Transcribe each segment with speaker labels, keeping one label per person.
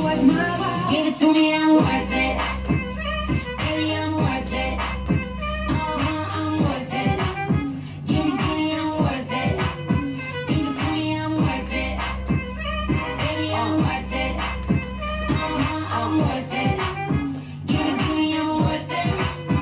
Speaker 1: worth my while. Give it to me, I'm worth it. Baby, I'm worth it. I'm worth it. Give me, I'm worth it. Give it to me, I'm worth it. Baby, I'm worth it. I'm worth it. Give it to me, I'm worth it.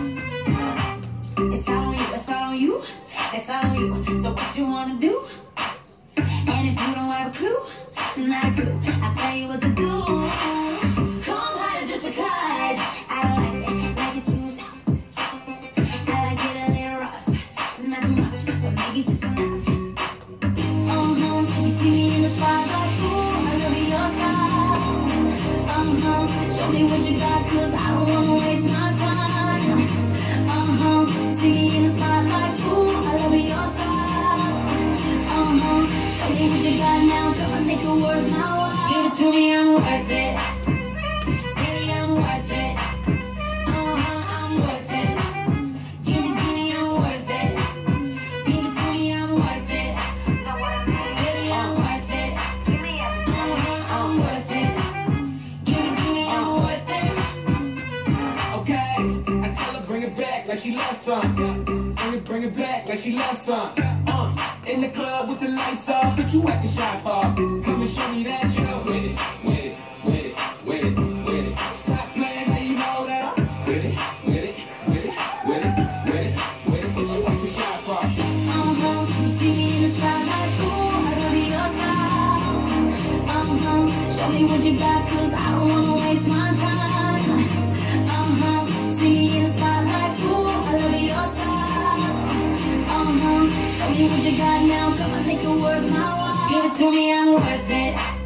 Speaker 1: It's all on you, it's all on you. It's all on you. So what you wanna do? And if you don't have a clue, not a clue, I'll tell you what to do. Come harder just because I like it too soft. I like it a little rough, not too much, but make it just enough. You see me in the spotlight, ooh, I love your style. Show me what you got, 'cause I don't wanna waste my time. See me in the spotlight, ooh, I love your style. Show me what you got now, come on, make it worth my while. Give it to me, I'm worth it. Baby, I'm worth it. I'm worth it. Give it to me, I'm worth it. Give it to me, I'm worth it. Baby, I'm worth it. I'm worth it. Give it to me, I'm worth it.
Speaker 2: Okay, I tell her bring it back like she loves some. Bring it back like she loves some. In the club with the lights off, but you acting shy for. Come and show me that you're with it, with it, with it, with it, with it. Stop playing, now you know that I'm with it, with it, with it, with it, with it, with it. But you acting shy for.
Speaker 1: You see me in the spotlight, ooh, I love your style. Show me what you got, 'cause I don't wanna waste my time. See me in the spotlight, ooh, I love your style. Show me what you got now, come on, make it worth my while. Give it to me, I'm worth it.